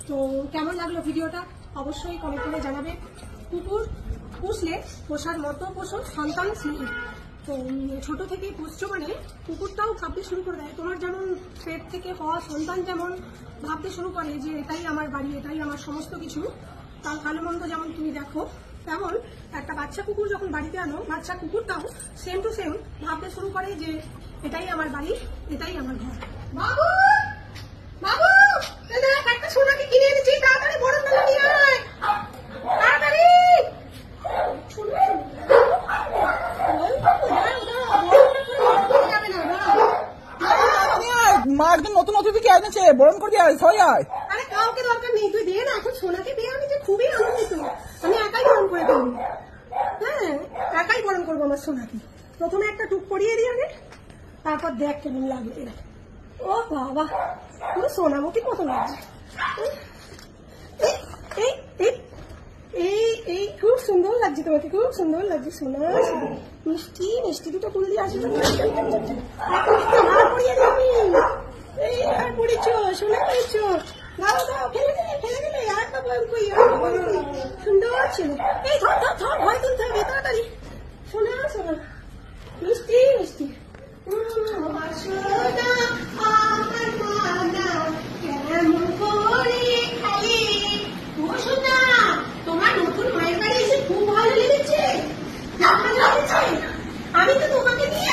তো কেমন লাগলো ভিডিওটা অবশ্যই কমেন্ট করে জানাবে। কুকুর পুষলে পোষার মতো পোষো, সন্তান স্নেহী। তো ছোট থেকে পুষছো মানে কুকুরটাও ভাবতে শুরু করে দেয়, তোমার যেমন পেট থেকে হওয়া সন্তান যেমন ভাবতে শুরু করে যে এটাই আমার বাড়ি, এটাই আমার সমস্ত কিছু, তার ভালো মন্দ যেমন তুমি দেখো, তেমন একটা বাচ্চা কুকুর যখন বাড়িতে আনো, বাচ্চা কুকুরটাও সেম টু সেম ভাবতে শুরু করে যে এটাই আমার বাড়ি, এটাই আমার ঘর। বাবু বাবু একটা সোনাকে কিনে এনেছি, তাড়াতাড়ি বড় মেলা নিয়ে আয়, তাড়াতাড়ি। মা একদম নতুন অতিথিকে এনেছে, বরণ করে দিয়ে সবাই আয়। আরে কাউকে দরকার নেই, তুই দে না, এখন সোনাকে দিয়ে আমি যে খুবই আনন্দিত, আমি একাই বরণ করে দেবো। হ্যাঁ একাই বরণ করবো আমার সোনাকে। প্রথমে একটা টুক পরিয়ে দিই আগে, তারপর দেখ কেমন লাগবে। ও বাবা পুরো সোনামতির মতো লাগছে। এই খুব সুন্দর লাগছে তোমাকে, খুব সুন্দর লাগছে সোনা, মিষ্টি মিষ্টি দুটো ফুল দিয়ে আসবে। এই আর পড়েছ সোনা পড়েছ, দাও দাও, ফেলে দিলে ফেলে দিলে, আর তা বল কই, সুন্দর ছিল। এই ধর ধর ধর, ভয় তুলতে হবে তাড়াতাড়ি। সোনা সোনা মিষ্টি মিষ্টি তোমার নতুন মায়ের বাড়ি এসে খুব ভালো লেগেছে, আমি তো তোমাকে নিয়ে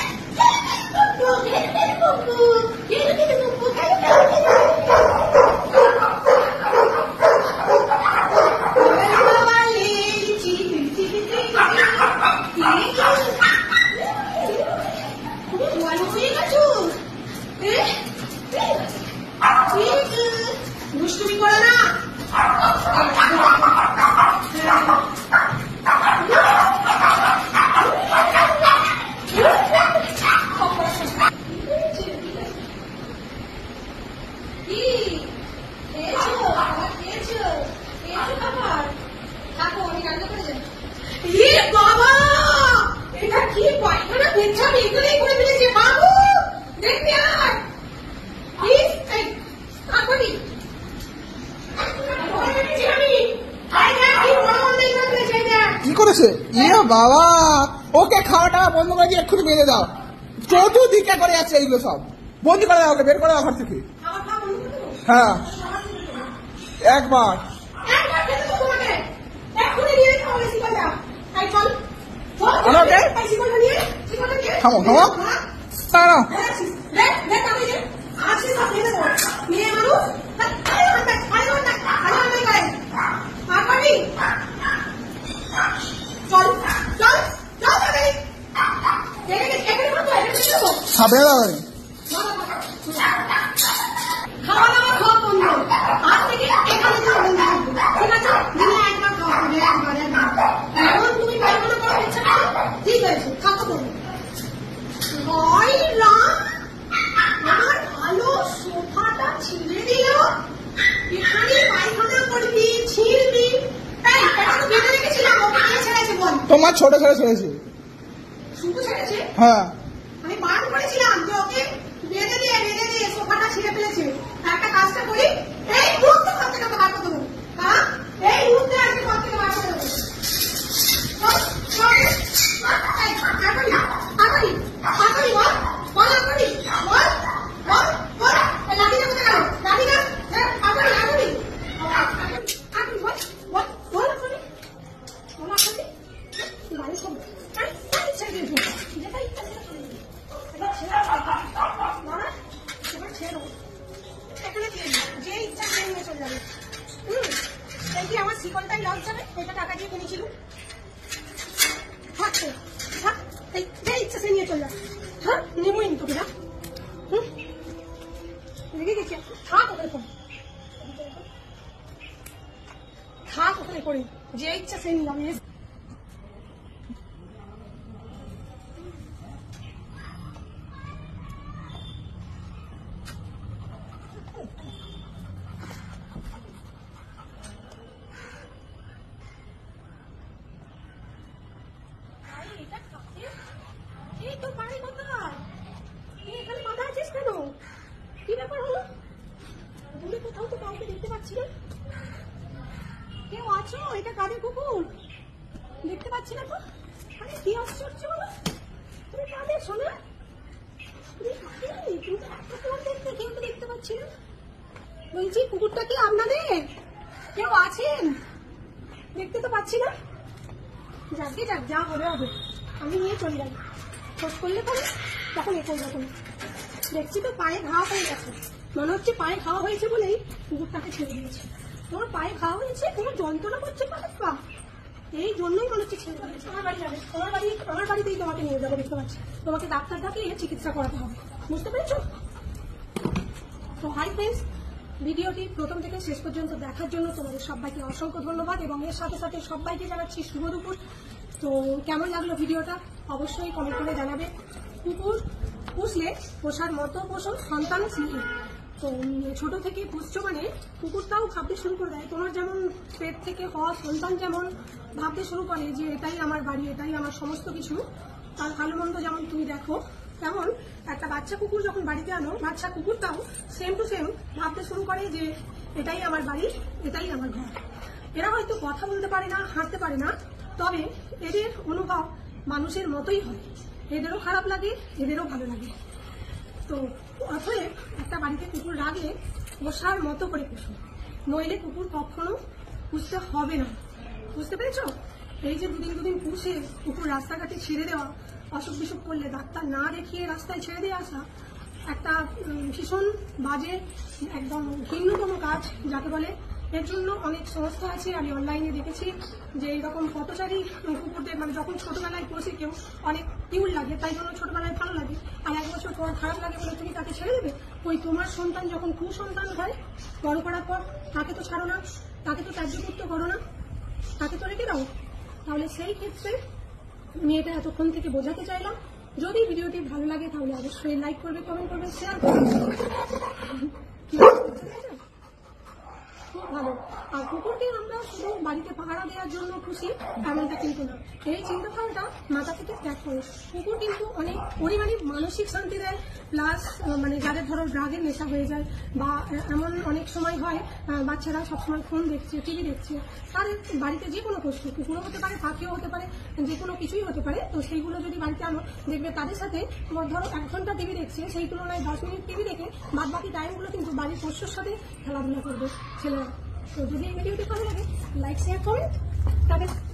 দুষ্টুমি করে না। বাবা এটা কি পায়খানা পেচ্ছাপ এগুলোই করে ফেলেছে, বাবু দেখতে আয়। কি করেছে? ইয়ে বাবা, ওকে খাওয়া টাওয়া বন্ধ করে দিয়ে এক্ষুনি বেঁধে দাও। চতুর্দিকে করে যাচ্ছে এইগুলো সব, বন্দি করে দাও, ওকে বের করে দাও ঘর থেকে। হ্যাঁ একবার থামো থামো তারা খাবে না। খাওয়া দাওয়া সব বন্ধ, আজ থেকে এখানে যাওয়া বন্ধ, ঠিক আছে? দিনে একবার খাওয়া হবে, একবার। এখন তুমি পায়খানা করার ইচ্ছা করো, ঠিক আছে খাওয়া করবো। ভয় রাম, আমার ভালো সোফাটা ছিঁড়ে দিল, এখানে পায়খানা করবি, ছিঁড়বি। এই এটা তো বেঁধে রেখেছিলাম, ওকে কে ছেড়েছে বল? তোমার ছোট ছেলে ছেড়েছে। শুধু ছেড়েছে? হ্যাঁ আমি বারণ করেছিলাম যে ওকে বেঁধে দিয়ে সোফাটা ছিঁড়ে ফেলেছে। একটা কাজটা করি, এই মুহূর্তে ঘর থেকে বার করে দেবো। হ্যাঁ এই মুহূর্তে আজকে ঘর থেকে বার করে দেবো। আমার শিকলটাই লস যাবে, এটা টাকা দিয়ে কিনেছিল। যে ইচ্ছা সে নিয়ে চলে যাবে। হ্যাঁ নেবই নি তোকে না, রেগে গেছি। থাক ওখানে করে, থাক ওখানে করে, যে ইচ্ছা সে নিলাম। তোর পায়ে কোথায়? তুই এখানে বাঁধা আছিস কেন? কি ব্যাপার হলো? দূরে কোথাও তো কাউকে দেখতে পাচ্ছি না। আছো? এটা কাদের কুকুর? দেখতে পাচ্ছি না তো। আরে কি আশ্চর্য বলো, তুমি কাদের শোনা? দেখতে কেউ তো দেখতে পাচ্ছি না। বলছি কুকুরটা কি আপনাদের? কেউ আছেন? দেখতে তো পাচ্ছি না। যাকে যাক, যা হবে হবে, আমি নিয়ে চলে যাবো। খোঁজ করলে পরে তখন এ করবো। দেখছি তো পায়ে ঘা হয়ে গেছে, মনে হচ্ছে পায়ে খাওয়া হয়েছে বলেই কুকুরটাকে ছেড়ে দিয়েছে। তোমার পায়ে খাওয়া হয়েছে, তোমার যন্ত্রণা করছে পায়ের পা, এই জন্যই মনে হচ্ছে ছেড়ে দিয়েছে। আমার বাড়ি যাবে, আমার বাড়িতেই তোমাকে নিয়ে যাবো। দেখতে পাচ্ছি তোমাকে ডাক্তার দেখিয়ে চিকিৎসা করাতে হবে, বুঝতে পেরেছো? তো হাই ফ্রেন্ডস, ভিডিওটি প্রথম থেকে শেষ পর্যন্ত দেখার জন্য তোমাদের সবাইকে অসংখ্য ধন্যবাদ এবং এর সাথে সাথে সবাইকে জানাচ্ছি শুভ দুপুর। তো কেমন লাগলো ভিডিওটা অবশ্যই কমেন্ট করে জানাবে। কুকুর পুষলে পোষার মতো পোষণ সন্তান স্নেহী। তো ছোট থেকে পুষছো মানে কুকুরটাও ভাবতে শুরু করে দেয়, তোমার যেমন পেট থেকে হওয়া সন্তান যেমন ভাবতে শুরু করে যে এটাই আমার বাড়ি, এটাই আমার সমস্ত কিছু, তার ভালো মন্দ যেমন তুমি দেখো, তেমন একটা বাচ্চা কুকুর যখন বাড়িতে আনো, বাচ্চা কুকুরটাও সেম টু সেম ভাবতে শুরু করে যে এটাই আমার বাড়ি, এটাই আমার ঘর। এরা হয়তো কথা বলতে পারে না, হাঁটতে পারে না, তবে এদের অনুভব মানুষের মতোই হয়। এদেরও খারাপ লাগে, এদেরও ভালো লাগে। তো অতএব একটা বাড়িতে কুকুর রাখলে পোষার মতো করে পুষো, নইলে কুকুর কখনো পুষতে হবে না, বুঝতে পেরেছো? এই যে দুদিন পুষে কুকুর রাস্তাঘাটে ছেড়ে দেওয়া, অসুখ বিসুখ করলে ডাক্তার না দেখিয়ে রাস্তায় ছেড়ে দিয়ে আসা একটা ভীষণ বাজে, একদম ঘৃণ্যতম কাজ যাকে বলে। এর জন্য অনেক সংস্থা আছে, আমি অনলাইনে দেখেছি যে এইরকম পথচারী কুকুরদের মানে যখন ছোটবেলায় পোষে কেউ, অনেক কিউট লাগে, তাই জন্য ছোটবেলায় ভালো লাগে, আর 1 বছর পর খারাপ লাগে বলে তুমি তাকে ছেড়ে দেবে। ওই তোমার সন্তান যখন কুসন্তান হয়, বড় করার পর তাকে তো ছাড়ো না, তাকে তো ত্যায্যপুত্র করো না, তাকে তো রেখে দাও। তাহলে সেই ক্ষেত্রে আমি এটা এতক্ষণ থেকে বোঝাতে চাইলাম। যদি ভিডিওটি ভালো লাগে তাহলে অবশ্যই লাইক করবে, কমেন্ট করবে, শেয়ার করবে। খুব ভালো। আর কুকুরকে আমরা শুধু বাড়িতে পাহারা দেওয়ার জন্য খুশি এমনটা কিন্তু না, এই চিন্তাধারাটা মাথা থেকে ত্যাগ করে। কুকুর কিন্তু অনেক পরিমাণে মানসিক শান্তি দেয়, প্লাস মানে যাদের ধরো ড্রাগের নেশা হয়ে যায় বা এমন অনেক সময় হয় বাচ্চারা সবসময় ফোন দেখছে, টিভি দেখছে, তাদের বাড়িতে যে কোনো পশু, কুকুরও হতে পারে, পাখিও হতে পারে, যে কোনো কিছুই হতে পারে, তো সেইগুলো যদি বাড়িতে আনো দেখবে তাদের সাথে ধরো 1 ঘন্টা টিভি দেখছে, সেই তুলনায় 10 মিনিট টিভি দেখে বাদ বাকি টাইমগুলো কিন্তু বাড়ির পশুর সাথে খেলাধুলা করবে ছেলেরা। তো যদি এই ভিডিওটি ভালো লাগে লাইক, শেয়ার, কমেন্ট, তাদের